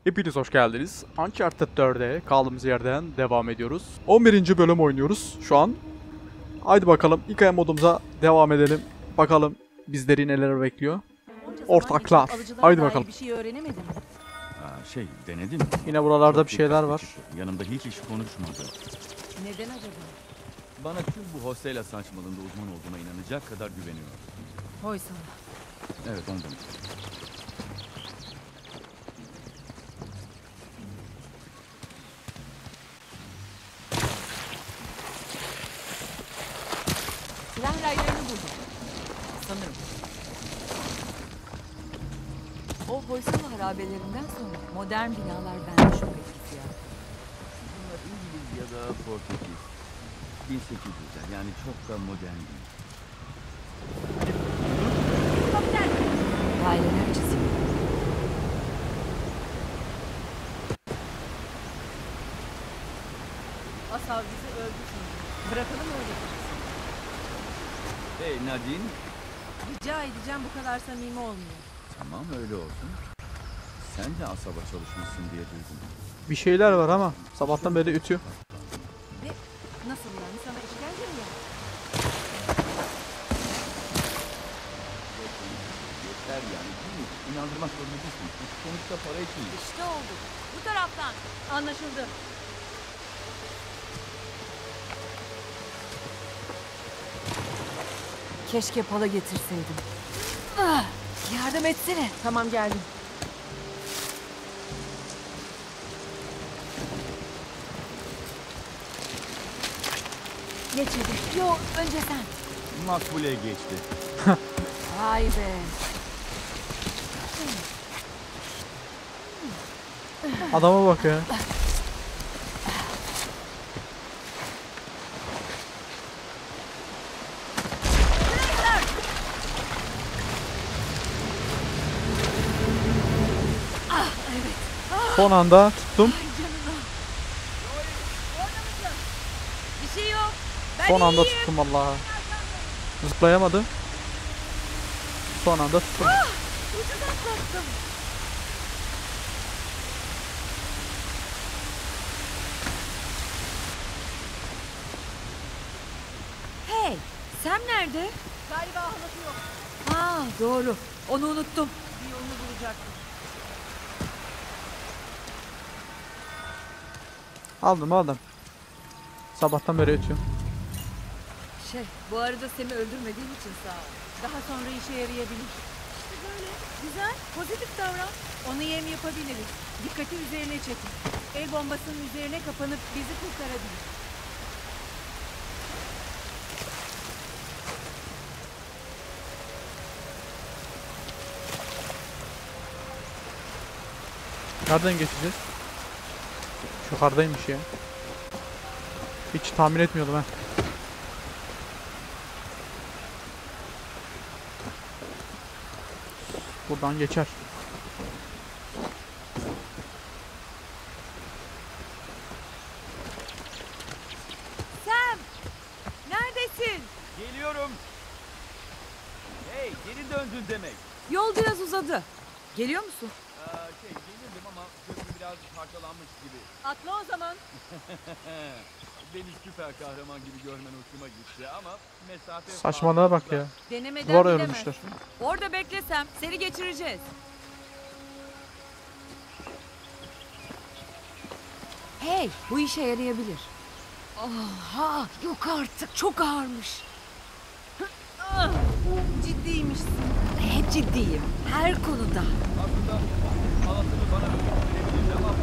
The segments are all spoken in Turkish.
Hepiniz hoş geldiniz. Uncharted 4'e kaldığımız yerden devam ediyoruz. 11. bölüm oynuyoruz şu an. Haydi bakalım hikaye modumuza devam edelim. Bakalım bizleri neler bekliyor. Ortaklar. Haydi bakalım. Bir şey öğrenemedim. Denedim. Yine buralarda Çok bir şeyler var. çıktı. Yanımda hiç iş konuşmadı. Neden acaba? Bana tüm bu hostela saçmalığında uzman olduğuma inanacak kadar güveniyor. Hoy sana. Evet ondan. Silah raylarını buldum. Sanırım. O Hoysala harabelerinden sonra modern binalar bende şok etkisi ya. Bunlar İngiliz ya da Portekiz. 1800'ler yani çok da modern değil. Aileler çiziyor. Asav bizi öldü şimdi. Bırakalım öyle. Hey Nadine. Rica edeceğim, bu kadar samimi olmuyor. Tamam öyle olsun. Sen de asaba çalışmışsın diye duydum. Bir şeyler var ama sabahtan beri ütü. Ve nasıl yani, sana işkence mi yaptı? Yeter yani değil mi? İnandırmak zorunda değilsin. Sonuçta para için. İşte oldu. Bu taraftan. Anlaşıldı. Keşke pala getirseydim. Ah, yardım etsene. Tamam, geldim. Geç hadi. Yo, önce sen. Makbule geçti. Vay be. Adama bak ya. Son anda tuttum. Bir şey yok. Son anda tuttum vallahi. Zıplayamadı. Son anda tuttum. Ucuz atlattım. Hey, Sam nerede? Galiba halası yok. Ha, doğru. Onu unuttum. Bir yolunu bulacaktım. Aldım. Sabahtan beri ötüyorum. Bu arada seni öldürmediğim için sağ ol. Daha sonra işe yarayabilir. İşte böyle. Güzel, pozitif davran. Onu yem yapabiliriz. Dikkati üzerine çekin. El bombasının üzerine kapanıp bizi kurtarabilir. Nereden geçeceğiz? Yukarıdaymış ya. Hiç tahmin etmiyordum ha. Buradan geçer. Sam! Neredesin? Geliyorum. Hey geri döndün demek. Yol biraz uzadı. Geliyor musun? Gelirdim ama köprü biraz parçalanmış gibi. Atla o zaman. Beni süper kahraman gibi görmen hoşuma gitti ama mesafe... Saçmalığa bak ya. Denemeden Duvar bilemez. örmüşler. Orada beklesem seni geçireceğiz. Hey, bu işe yarayabilir. Aha, yok artık, çok ağırmış. Ciddiymişsin. Hep ciddiyim, her konuda. Aslında halatını bana öldürebilirdi ama...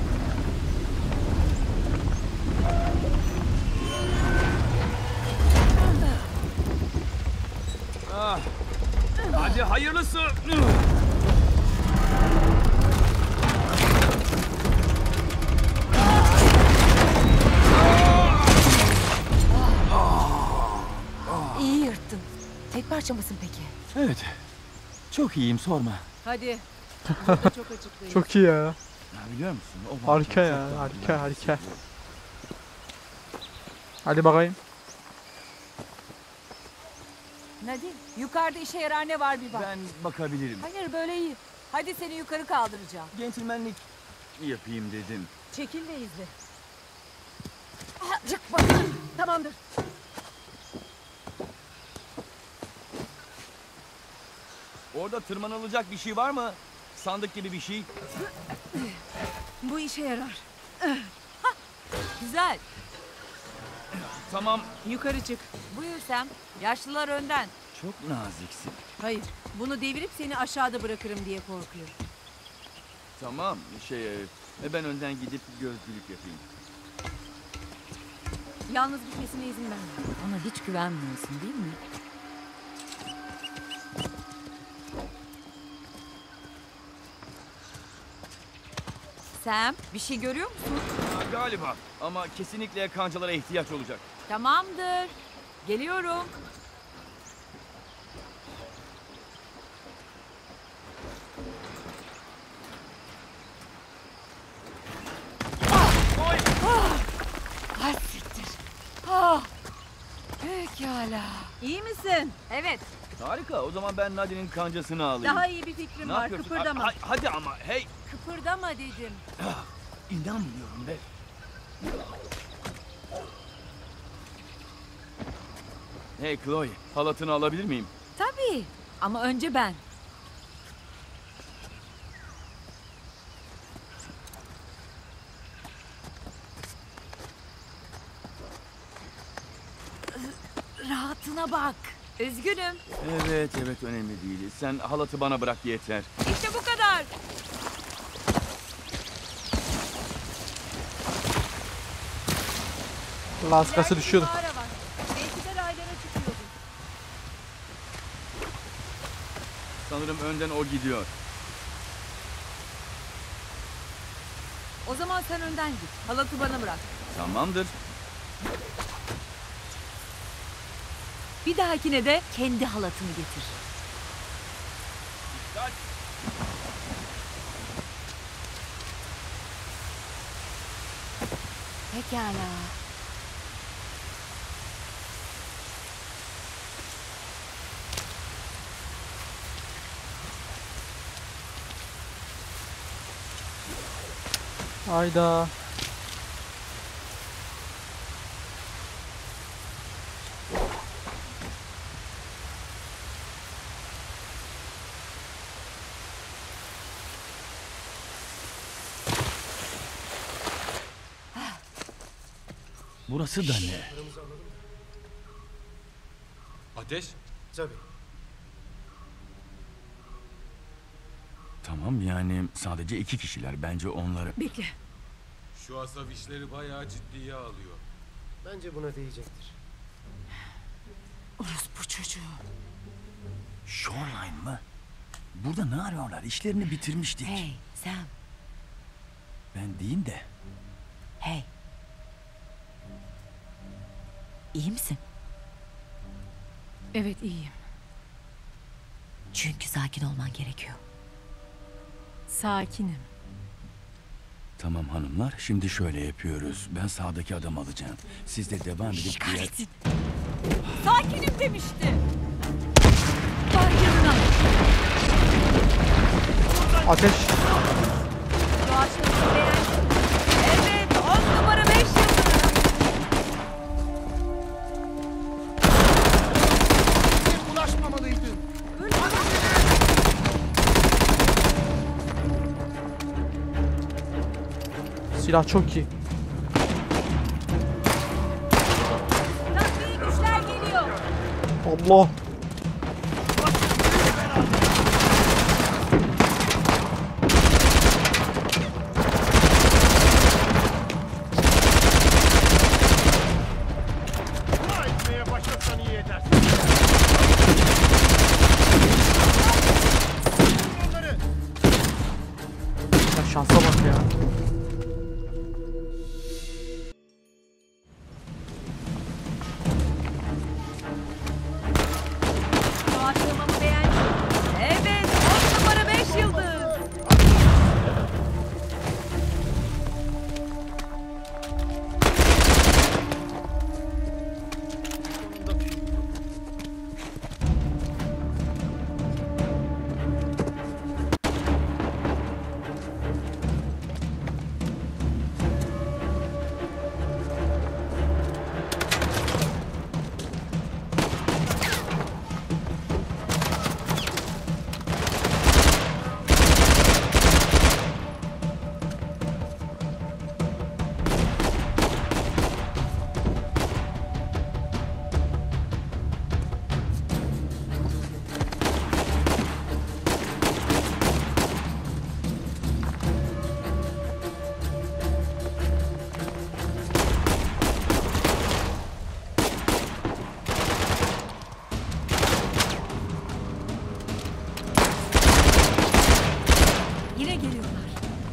Hadi hayırlısı. İyi yırttın. Tek parça mısın peki? Evet. Çok iyiyim sorma. Hadi. Burada çok açıklayayım. Çok iyi ya. Ya biliyor musun? O Harika mantığı ya, çok daha harika, güzel harika. hissediyorum. Hadi bakayım. Nadine, yukarıda işe yarar ne var bir bak. Ben bakabilirim. Hayır, böyle iyi. Hadi seni yukarı kaldıracağım. Gentlemanlik yapayım dedim. Çekil ve izle. Çık bakalım. Tamamdır. Orada tırmanılacak bir şey var mı? Sandık gibi bir şey. Bu işe yarar. Güzel. Tamam. Yukarı çık. Buyur Sam. Yaşlılar önden. Çok naziksin. Hayır. Bunu devirip seni aşağıda bırakırım diye korkuyorum. Tamam. Ben önden gidip gözcülük yapayım. Yalnız gitmesine izin verme. Ona hiç güvenmiyorsun değil mi? Sam, bir şey görüyor musun? Galiba. Ama kesinlikle kancalara ihtiyaç olacak. Tamamdır. Geliyorum. Oy! Ay siktir. Ah. Pekala. İyi misin? Evet. Harika. O zaman ben Nadine'in kancasını alayım. Daha iyi bir fikrim Ne var. yapıyorsun? Kıpırdama. Hadi ama. Hey. Kıpırdama dedim. İnanmıyorum be. Hey Chloe. Halatını alabilir miyim? Tabii. Ama önce ben. Rahatına bak. Üzgünüm. Evet önemli değil. Sen halatı bana bırak yeter. İşte bu kadar. Laskası düşüyordu. İleride bir mağara var. Belki de raylara çıkıyordur. Sanırım önden o gidiyor. O zaman sen önden git. Halatı bana bırak. Tamamdır. Bir dahakine de kendi halatını getir. Dikkat. Pekala. Hayda. Burası da ne? Ateş? Tabii. Tamam yani sadece 2 kişiler. Bence onları... Bekle. Şu asap işleri bayağı ciddiye alıyor. Bence buna değecektir. Orospu çocuğu. Shoreline mı? Burada ne arıyorlar? İşlerini bitirmiştik. Hey Sam. Ben değil de. Hey. İyi misin? Evet iyiyim. Çünkü sakin olman gerekiyor. Sakinim. Tamam hanımlar, şimdi şöyle yapıyoruz. Ben sağdaki adamı alacağım. Siz de devam edip diğer... Kahretsin. Sakinim demişti. Vay canına. Ateş. Doğaçlamayı beğendim. Evet 10 numara 5 yıldız. Ulaşmamalıydın. Silah çok iyi. Takviye güçler geliyor. Allah. Dua etmeye başlasan iyi edersin. Onları. Ya şansa bak ya.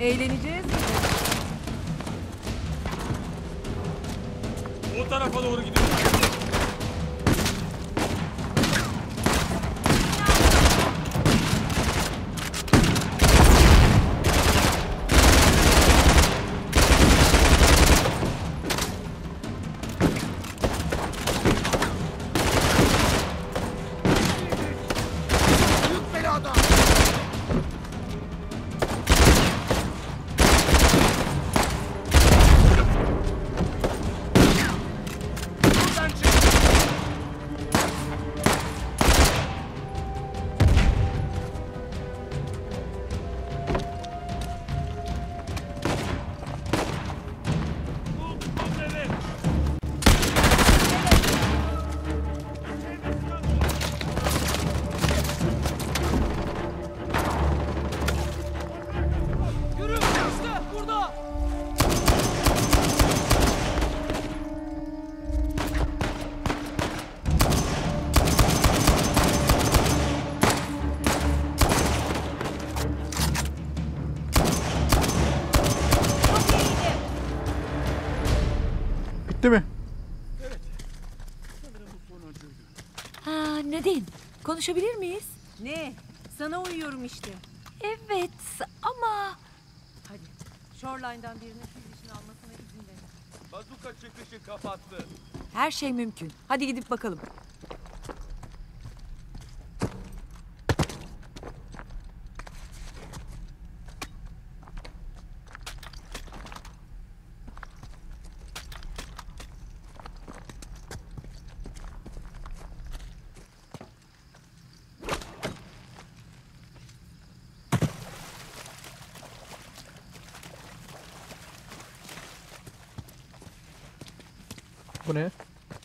Eğleneceğiz mi? O tarafa doğru gidiyor. Bitti mi? Ha, Nadine, konuşabilir miyiz? Ne? Sana uyuyorum işte. Evet ama... Hadi. Shoreline'dan birine fil dişini almasına izin verin. Bazuka çıkışı kapattı. Her şey mümkün. Hadi gidip bakalım. Bu ne?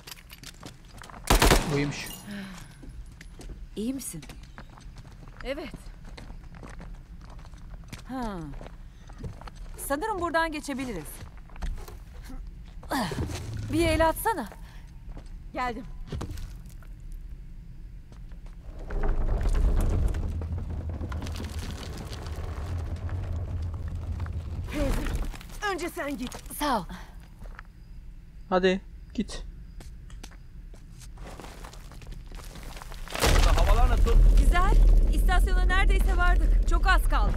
Buymuş. İyi misin? Evet. Ha. Sanırım buradan geçebiliriz. Bir el atsana. Geldim. Fraser, önce sen git. Sağ ol. Hadi git. Havalar nasıl? Güzel. İstasyona neredeyse vardık. Çok az kaldı.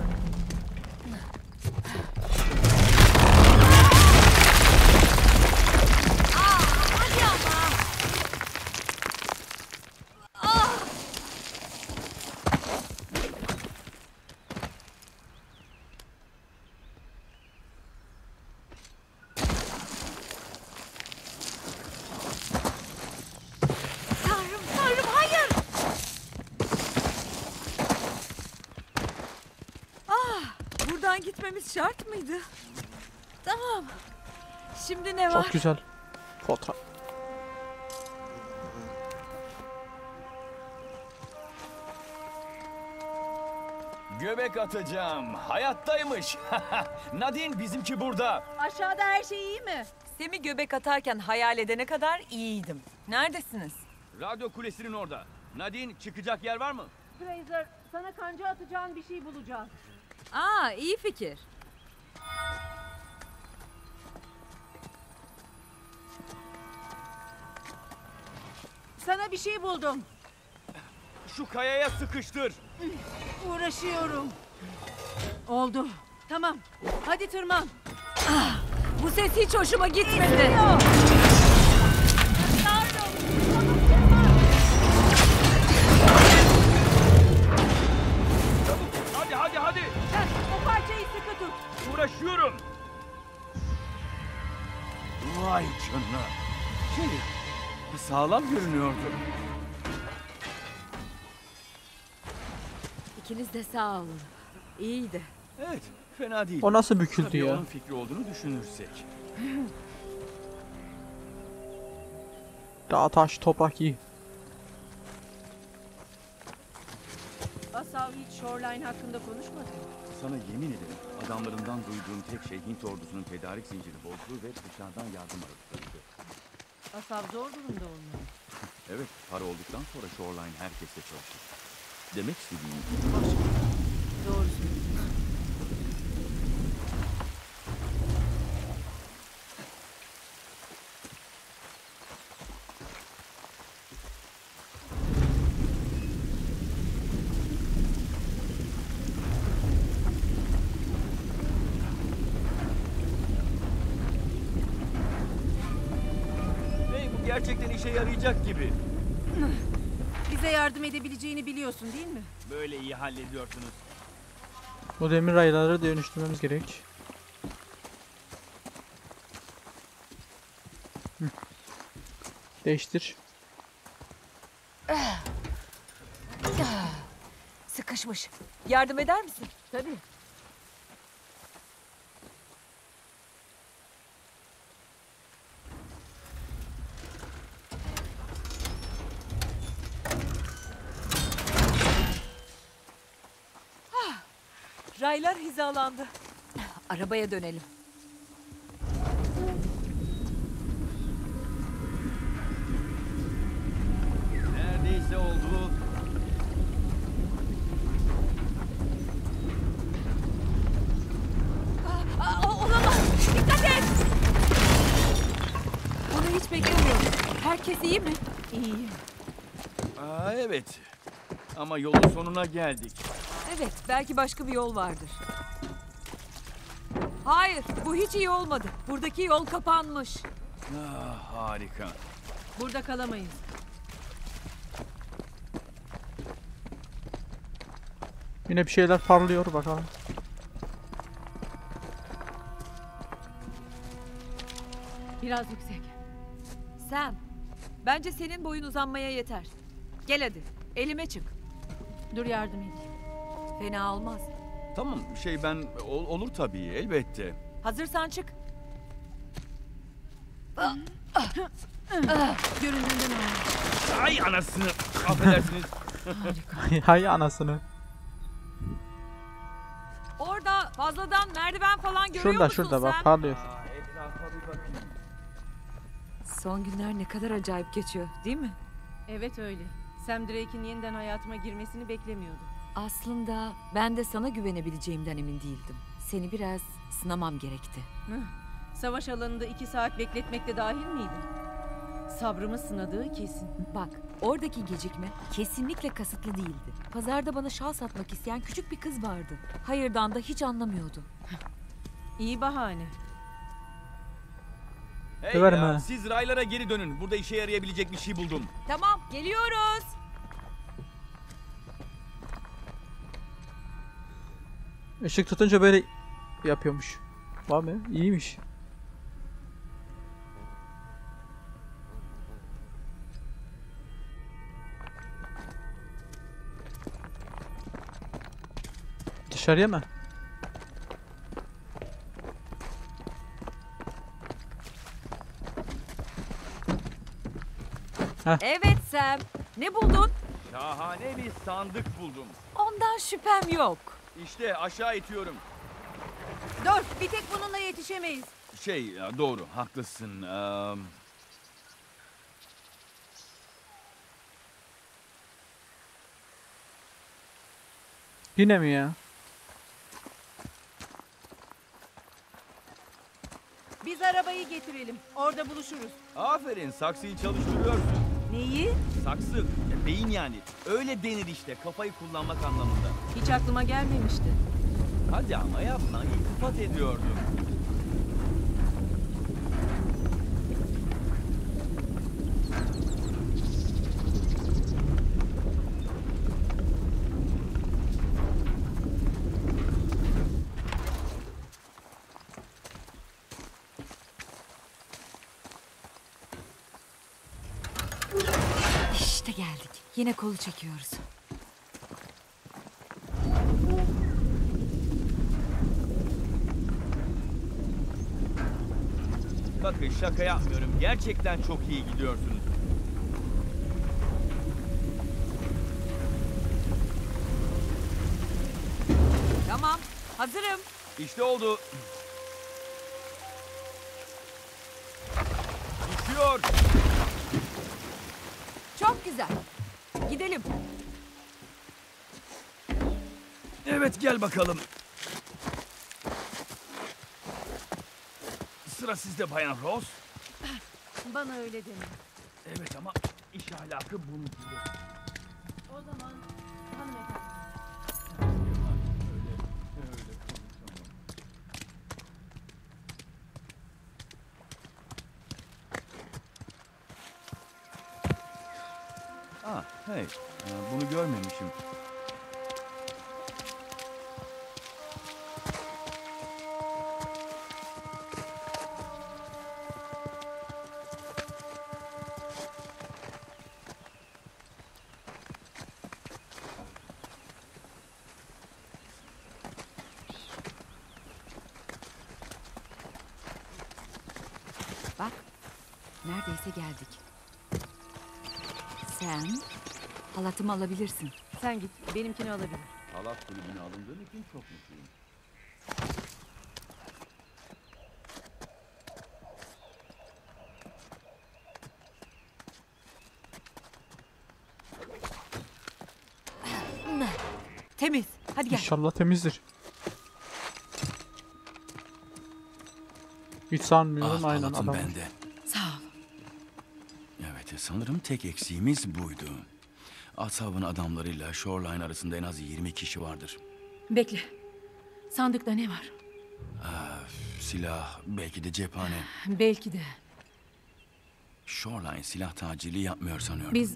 Hadi ama. Tanrım, hayır. Buradan gitmemiz şart mıydı? Tamam. Şimdi ne var? Çok güzel. Fotoğraf. Göbek atacağım. Hayattaymış. Nadine bizimki burada. Aşağıda her şey iyi mi? Sem'i göbek atarken hayal edene kadar iyiydim. Neredesiniz? Radyo kulesinin orada. Nadine çıkacak yer var mı? Fraser, sana kanca atacağın bir şey bulacağız. Aa, iyi fikir. Sana bir şey buldum. Şu kayaya sıkıştır. Uğraşıyorum. Oldu. Tamam. Hadi tırman. Bu ses hiç hoşuma gitmedi. Hadi hadi hadi. O parçayı sıkı tut. Uğraşıyorum. Vay canına. Sağlam görünüyordu. İkiniz de sağ olun. İyiydi. Evet, fena değil. O nasıl büküldü Tabii ya? onun fikri olduğunu düşünürsek. Dağ, taş, toprak iyi. Asav hiç Shoreline hakkında konuşmadı mı? Sana yemin ederim adamlarından duyduğum tek şey Hint ordusunun tedarik zinciri bozdu ve dışarıdan yardım aradıklarıydı. Asav zor durumda olmalı. Evet, para olduktan sonra Shoreline herkesle çalışır. Demek istediğim Doğru söylüyorsun. gerçekten işe yarayacak gibi. Bize yardım edebileceğini biliyorsun değil mi? Böyle iyi hallediyorsunuz. Bu demir rayları dönüştürmemiz gerek. Hı. Değiştir. Sıkışmış. Yardım eder misin? Tabii. Raylar hizalandı. Arabaya dönelim. Neredeyse oldu. Olamaz. Dikkat et. Bunu hiç beklemiyordum. Herkes iyi mi? İyi. Evet. Ama yolun sonuna geldik. Evet, belki başka bir yol vardır. Hayır, bu hiç iyi olmadı. Buradaki yol kapanmış. Harika. Burada kalamayız. Yine bir şeyler parlıyor bakalım. Biraz yüksek. Sam, bence senin boyun uzanmaya yeter. Gel hadi, elime çık. Dur yardım edeyim. Fena olmaz. Tamam ben olur tabii elbette. Hazırsan çık. Göründüğünden ağır. Ay anasını. Affedersiniz. Hay anasını. Orada fazladan merdiven falan görüyor Şurada musun şurada bak Sam? parlıyor. Etrafa bir bakayım. Son günler ne kadar acayip geçiyor, değil mi? Evet öyle. Sam Drake'in yeniden hayatıma girmesini beklemiyordum. Aslında ben de sana güvenebileceğimden emin değildim. Seni biraz sınamam gerekti. Savaş alanında 2 saat bekletmek de dahil miydi? Sabrımı sınadığı kesin. Bak, oradaki gecikme kesinlikle kasıtlı değildi. Pazarda bana şal satmak isteyen küçük bir kız vardı. Hayırdan da hiç anlamıyordu. İyi bahane. Hey Döverim ya, ha. siz raylara geri dönün. Burada işe yarayabilecek bir şey buldum. Tamam, geliyoruz. Işık tutunca böyle yapıyormuş. Var mı? İyiymiş. Dışarıya mı? Evet Sam, ne buldun? Şahane bir sandık buldum. Ondan şüphem yok. İşte aşağı itiyorum. Dur, bir tek bununla yetişemeyiz. Doğru haklısın. Yine mi ya? Biz arabayı getirelim. Orada buluşuruz. Aferin saksıyı çalıştırıyorsun. Neyi? Saksı, beyin yani. Öyle denir işte kafayı kullanmak anlamında. Hiç aklıma gelmemişti. Hadi ama yapma iltifat ediyordum. İşte geldik. Yine kolu çekiyoruz. Bakın şaka yapmıyorum. Gerçekten çok iyi gidiyorsunuz. Tamam, hazırım. İşte oldu. Düşüyor. Çok güzel. Gidelim. Evet gel bakalım. Sıra sizde Bayan Rose. Bana öyle deme. Evet ama iş ahlakı bunu gibi. O zaman hanımefendi. Hey, bunu görmemişim. Bak, neredeyse geldik. Sen halatımı alabilirsin. Sen git, benimkini alabilir. Halat kulübüne alındığım için çok mutluyum. Temiz. Hadi gel. İnşallah temizdir. Hiç sanmıyorum, aynen Halatım adam. bende. Sağ ol. Evet, sanırım tek eksiğimiz buydu. Asab'ın adamlarıyla Shoreline arasında en az 20 kişi vardır. Bekle. Sandıkta ne var? Silah, belki de cephane. Belki de. Shoreline silah tacirliği yapmıyor sanıyorum. Biz...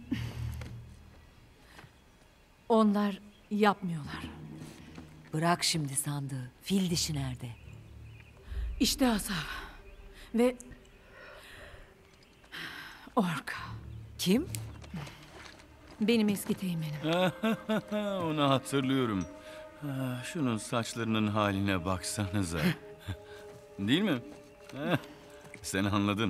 Onlar yapmıyorlar. Bırak şimdi sandığı. Fil dişi nerede? İşte Asaf. Ve... Orka. Kim? Benim eski teğmenim. Onu hatırlıyorum. Şunun saçlarının haline baksanıza. Değil mi? Sen anladın.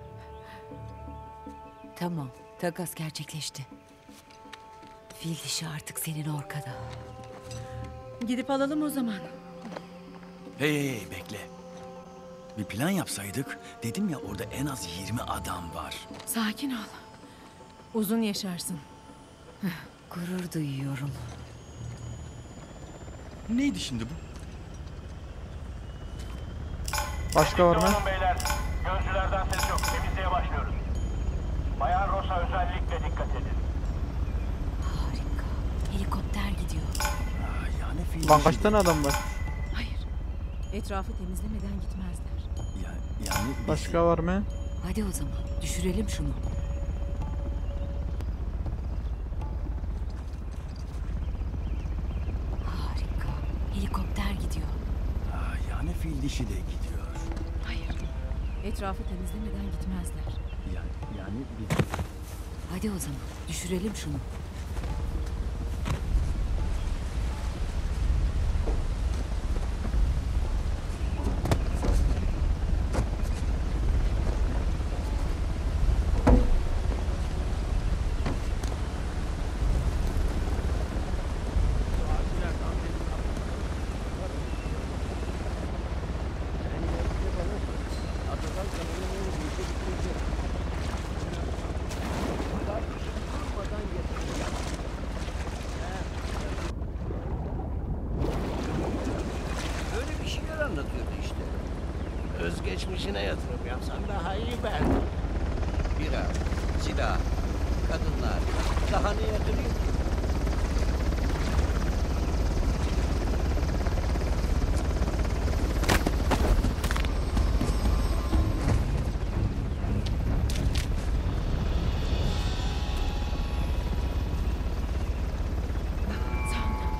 Tamam. Takas gerçekleşti. Fil dişi artık senin orkada. Gidip alalım o zaman. Hey, bekle. Bir plan yapsaydık. Dedim ya, orada en az 20 adam var. Sakin ol. Uzun yaşarsın. Gurur duyuyorum. Neydi şimdi bu? Başka var mı? Olun beyler. Gözcülerden ses yok. Temizliğe başlıyoruz. Bayan Rosa özellikle dikkat edin. Harika. Helikopter gidiyor. Yani fil Lan dişi kaç de- tane adam var? Hayır. Etrafı temizlemeden gitmezler. Yani Başka var mı? Hadi o zaman düşürelim şunu. Harika. Helikopter gidiyor. Yani fil dişi de gidiyor. Hayır. Etrafı temizlemeden gitmezler. Yani biz... Hadi o zaman düşürelim şunu. Böyle bir şeyler anlatıyordu işte. Özgeçmişine yatırım yapsan daha iyi belki. Bira, silah, kadınlar. Daha ne yatırayım ki? Sağında.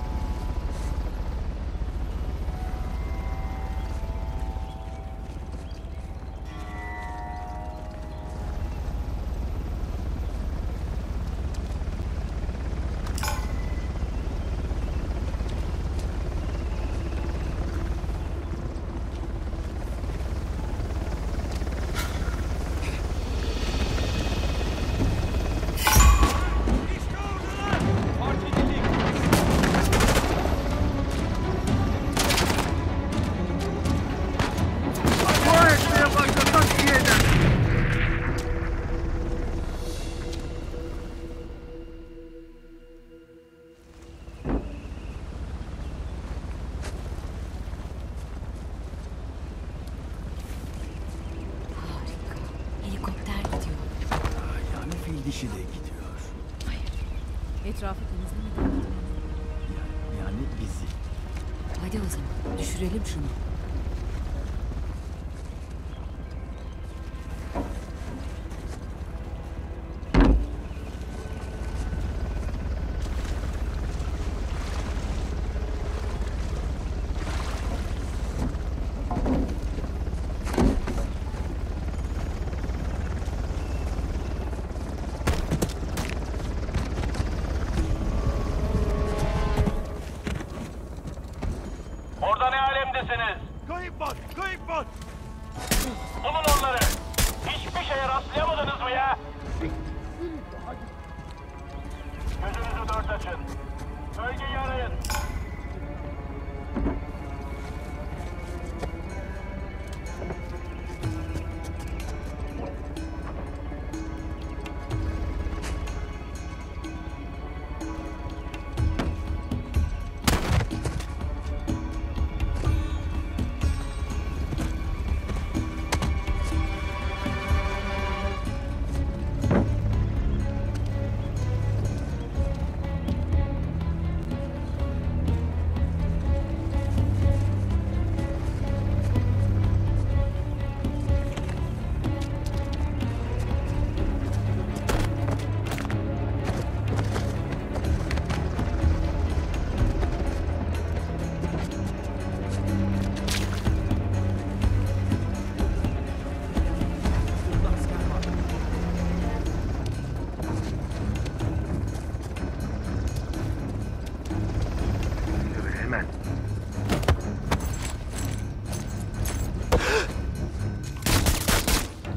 Harika. Helikopter gidiyor. Yani fil dişi de gidiyor. Hayır. Etrafı temizlemeden gitmezler. Yani bizi. Hadi o zaman düşürelim şunu.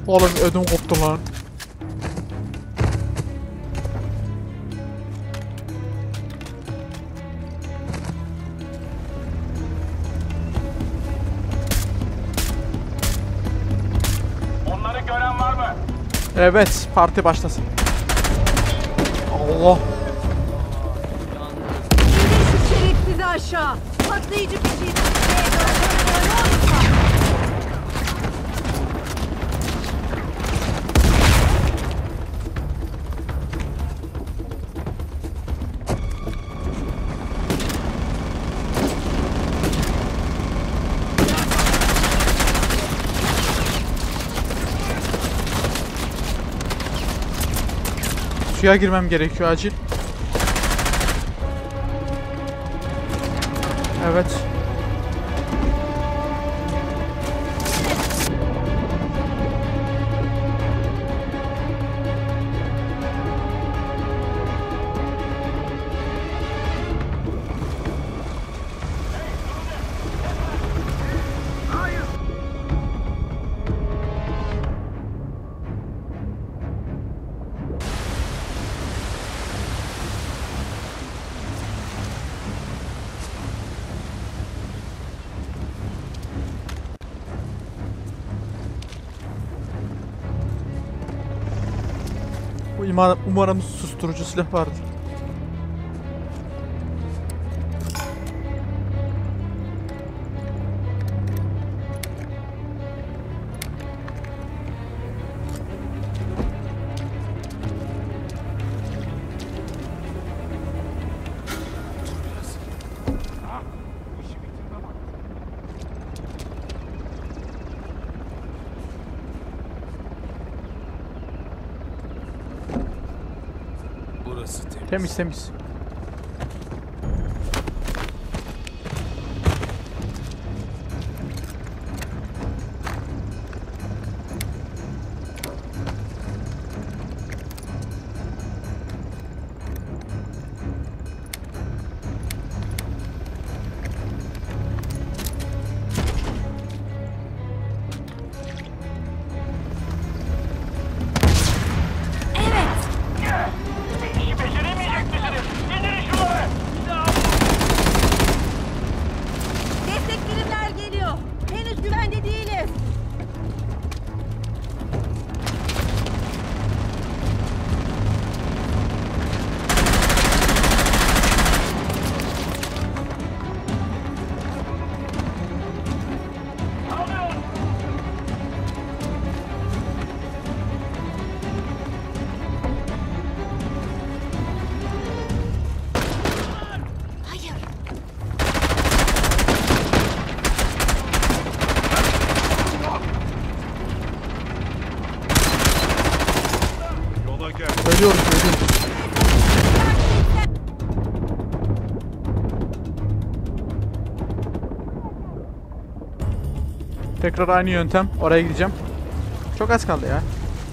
Oğlum ödüm koptu lan. Onları gören var mı? Evet, parti başlasın. Allah. Şu şerefsizi aşağı. Patlayıcı bir şey. Suya girmem gerekiyor acil. Evet. Umarım susturucu silah vardır. Burası temiz. Temiz temiz. İşi beceremeyecek misiniz? İndirin şunları! Destek birimler geliyor. Henüz güvende değiliz. Alın! Ölüyoruz, ölüyoruz. Tekrar aynı yöntem. Oraya gideceğim. Çok az kaldı ya.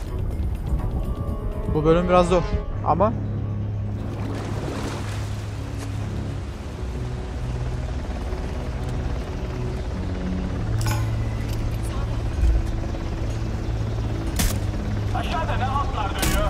Bu bölüm biraz zor ama Aşağıda ne altlar dönüyor?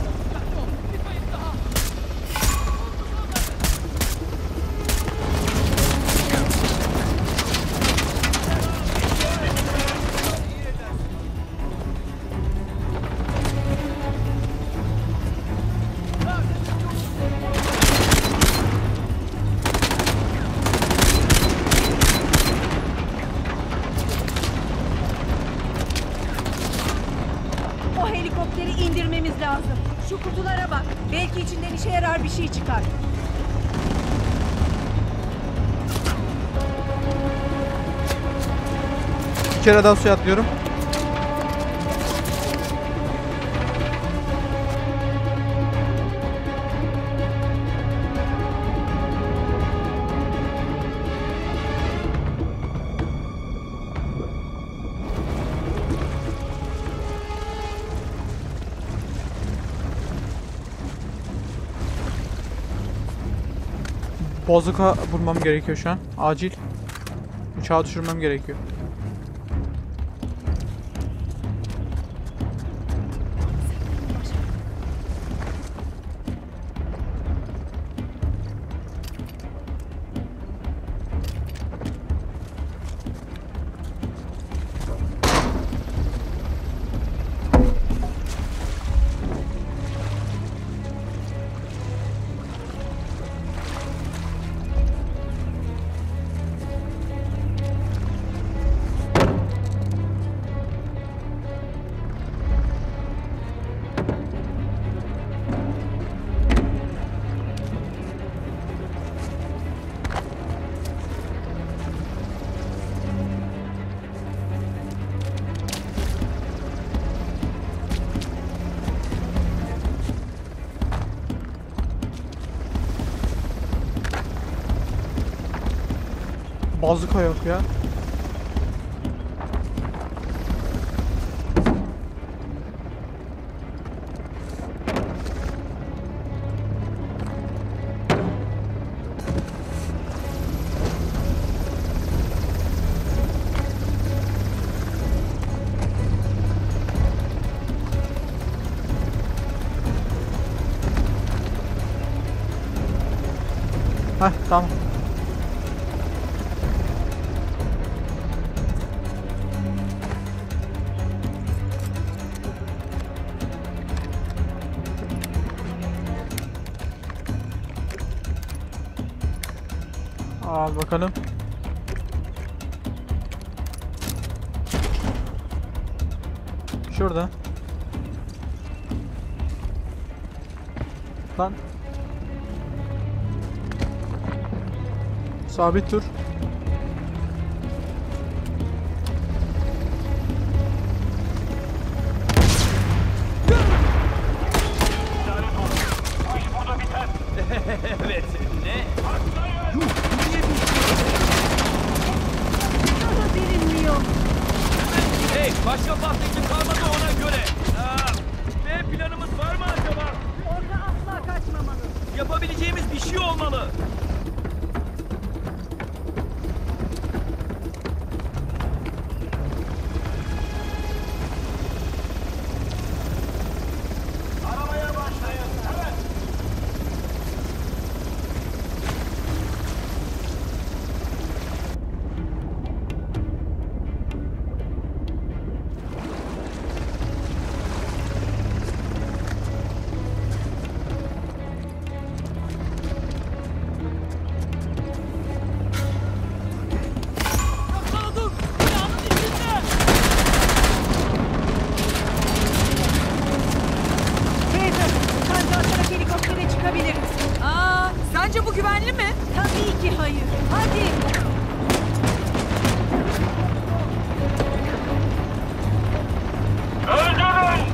O helikopteri indirmemiz lazım. Şu kutulara bak. Belki içinden işe yarar bir şey çıkar. bir kere daha suya atlıyorum. Bozuka bulmam gerekiyor şu an. Acil. Uçağı düşürmem gerekiyor. Bazuka yok ya. Heh, tamam. Al bakalım. Şurada. Lan. Sabit dur. Bu iş burada biter. Evet. Ne? Daha bilinmiyor. Hey, başka patlayıcı kalmadı ona göre. Ne planımız var mı acaba? Orada asla kaçmamalı. Yapabileceğimiz bir şey olmalı. Aramaya başlayın. Hemen. Peter, kantarsarak helikoptere çıkabiliriz. Sence bu güvenli mi? Tabii ki hayır. Hadi. Öldürün.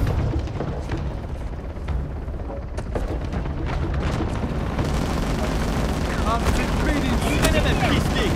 İyi deneme pislik.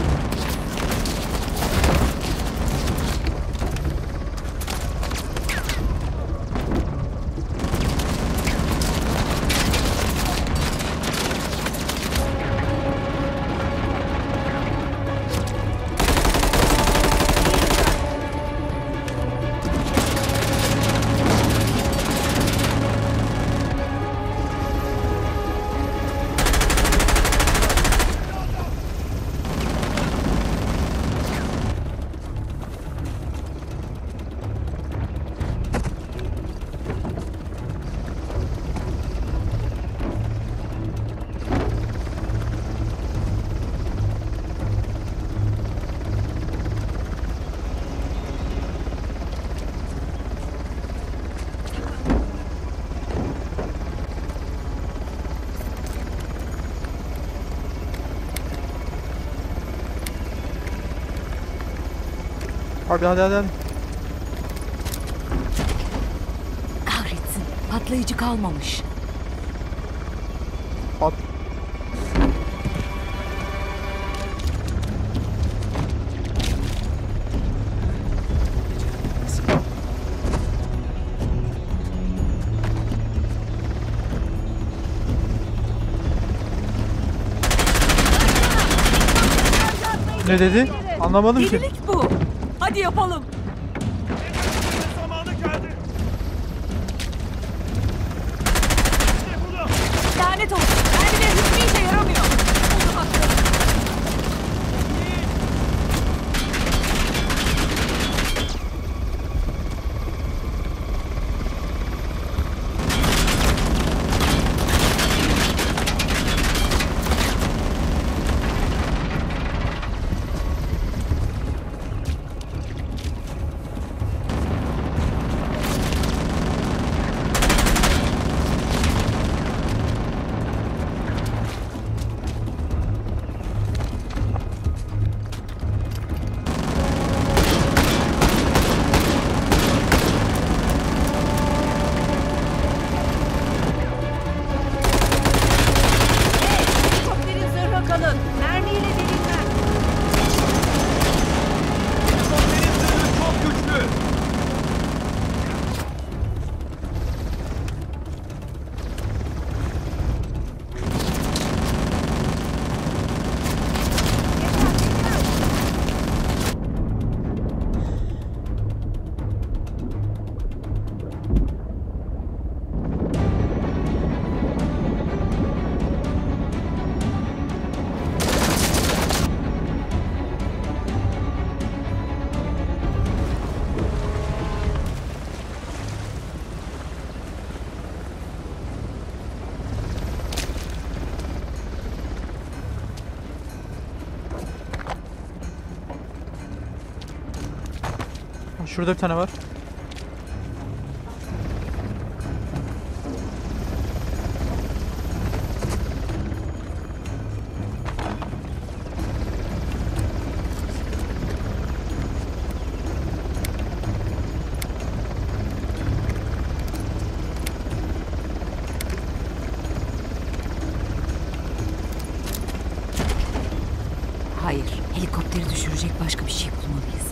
Hadi hadi hadi. Hadi. Kahretsin. Patlayıcı kalmamış. At. Ne dedi? Anlamadım ki. Delilik bu. Hadi yapalım. Zamanı geldi. Lanet olsun. Mermiler hiçbir işe yaramıyor. Onu haklı. Şurada bir tane var. Hayır, helikopteri düşürecek başka bir şey bulmalıyız.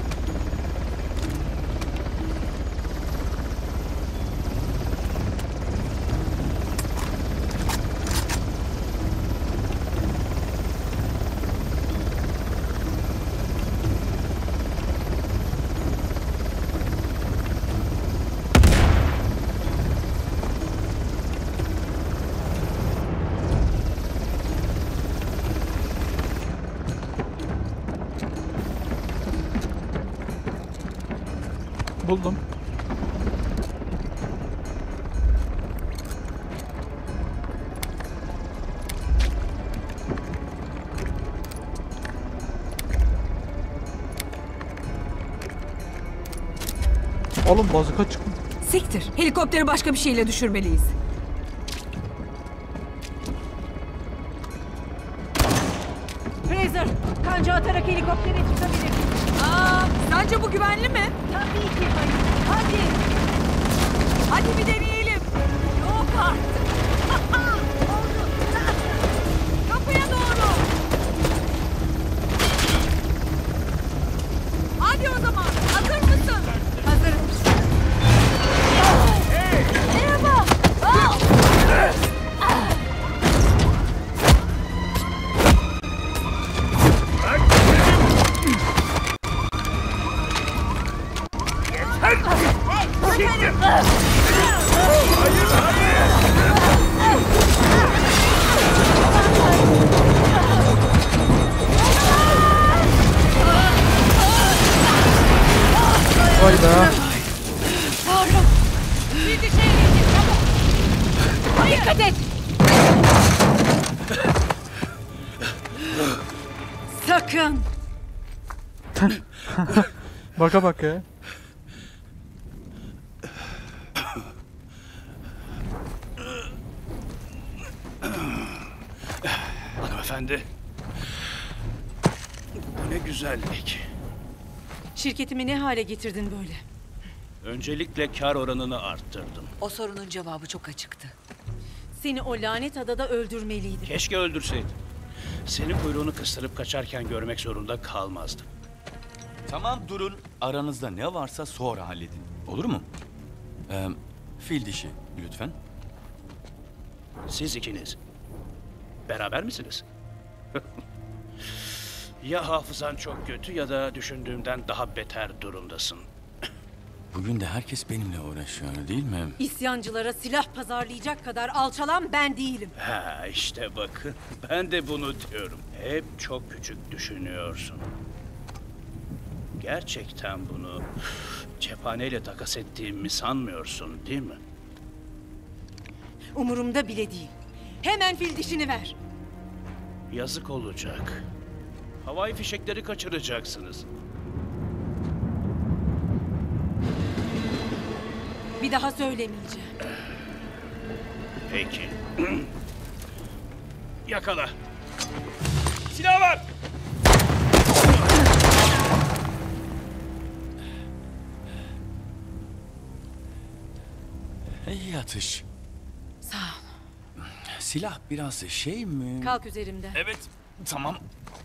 Buldum. Oğlum bazuka çıktı. Siktir, helikopteri başka bir şeyle düşürmeliyiz. Fraser, kanca atarak helikoptere çıkabilir. Sence bu güvenli mi? Tabii ki hayır. Hadi. Hadi bir deneyelim. Yok artık. Oldu. Kapıya doğru. Hadi o zaman. Hazır mısın? Hazırım. Merhaba. Vay be. Bir dışarı geçin. Çabuk. Hayır. Dikkat et. Sakın. Baka bak ya. Hanımefendi. Bu ne güzellik. Şirketimi ne hale getirdin böyle? Öncelikle kar oranını arttırdım. O sorunun cevabı çok açıktı. Seni o lanet adada öldürmeliydim. Keşke öldürseydim. Senin kuyruğunu kıstırıp kaçarken görmek zorunda kalmazdım. Tamam durun. Aranızda ne varsa sonra halledin. Olur mu? Fil dişi lütfen. Siz ikiniz beraber misiniz? Ya hafızan çok kötü ya da düşündüğümden daha beter durumdasın. Bugün de herkes benimle uğraşıyor değil mi? İsyancılara silah pazarlayacak kadar alçalan ben değilim. Ha işte bakın ben de bunu diyorum. Hep çok küçük düşünüyorsun. Gerçekten bunu cephaneyle takas ettiğimi sanmıyorsun değil mi? Umurumda bile değil. Hemen fil dişini ver. Yazık olacak. Havai fişekleri kaçıracaksınız. Bir daha söylemeyeceğim. Peki. Yakala. Silah var. İyi atış. Sağ ol. Silah biraz şey mi? Kalk üzerimden. Evet, tamam.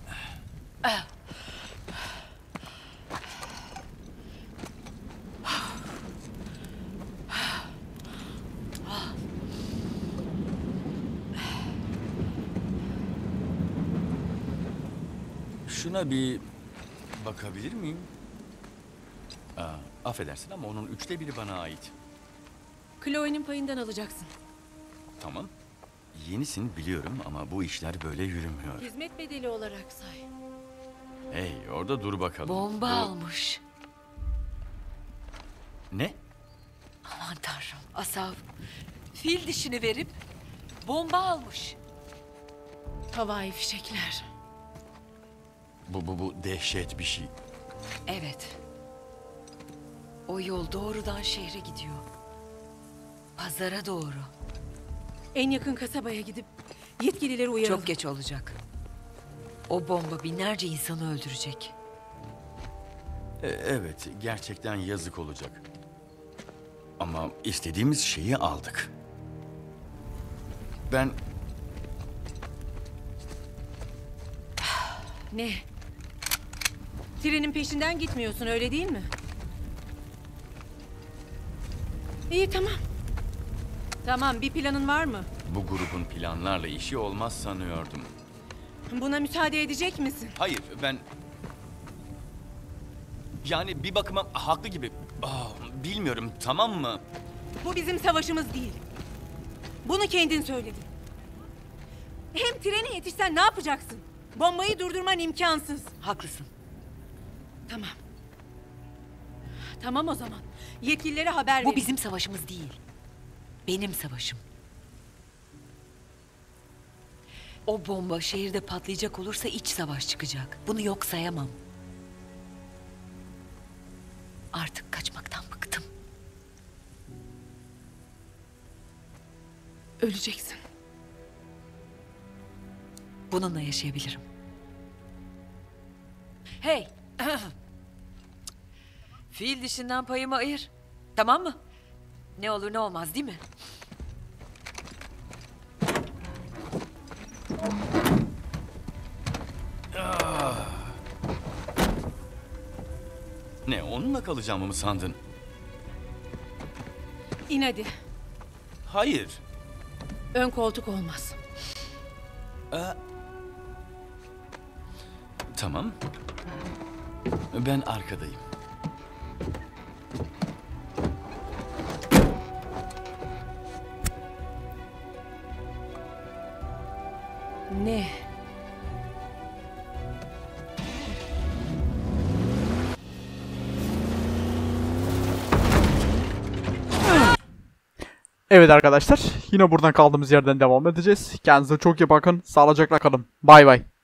Şuna bir bakabilir miyim? Affedersin ama onun 1/3 bana ait. Chloe'nin payından alacaksın. Tamam. Yenisin biliyorum ama bu işler böyle yürümüyor. Hizmet bedeli olarak say. Hey, orada dur bakalım. Bomba Bu- almış. Ne? Aman tanrım. Asav fil dişini verip bomba almış. Havai fişekler. Bu dehşet bir şey. Evet. O yol doğrudan şehre gidiyor. Pazara doğru. En yakın kasabaya gidip yetkilileri uyaralım. Çok geç olacak. O bomba binlerce insanı öldürecek. Evet, gerçekten yazık olacak. Ama istediğimiz şeyi aldık. Ben Ne? Trenin peşinden gitmiyorsun, öyle değil mi? İyi, tamam. Tamam, bir planın var mı? bu grubun planlarla işi olmaz sanıyordum. Buna müsaade edecek misin? Hayır, ben... Yani bir bakıma haklı gibi. Bilmiyorum, tamam mı? Bu bizim savaşımız değil. Bunu kendin söyledin. Hem trene yetişsen ne yapacaksın? Bombayı durdurman imkansız. Haklısın. Tamam. Tamam o zaman. Yetkililere haber Bu verin. bizim savaşımız değil. Benim savaşım. O bomba şehirde patlayacak olursa iç savaş çıkacak. Bunu yok sayamam. Artık kaçmaktan bıktım. Öleceksin. Bununla yaşayabilirim. Hey! Fil dişinden payımı ayır. Tamam mı? Ne olur ne olmaz değil mi? Ne, onunla kalacağımı mı sandın? İn hadi. Hayır. Ön koltuk olmaz. Tamam. Ben arkadayım. Ne? Evet arkadaşlar, yine buradan kaldığımız yerden devam edeceğiz. Kendinize çok iyi bakın. Sağlıcakla kalın. Bay bay.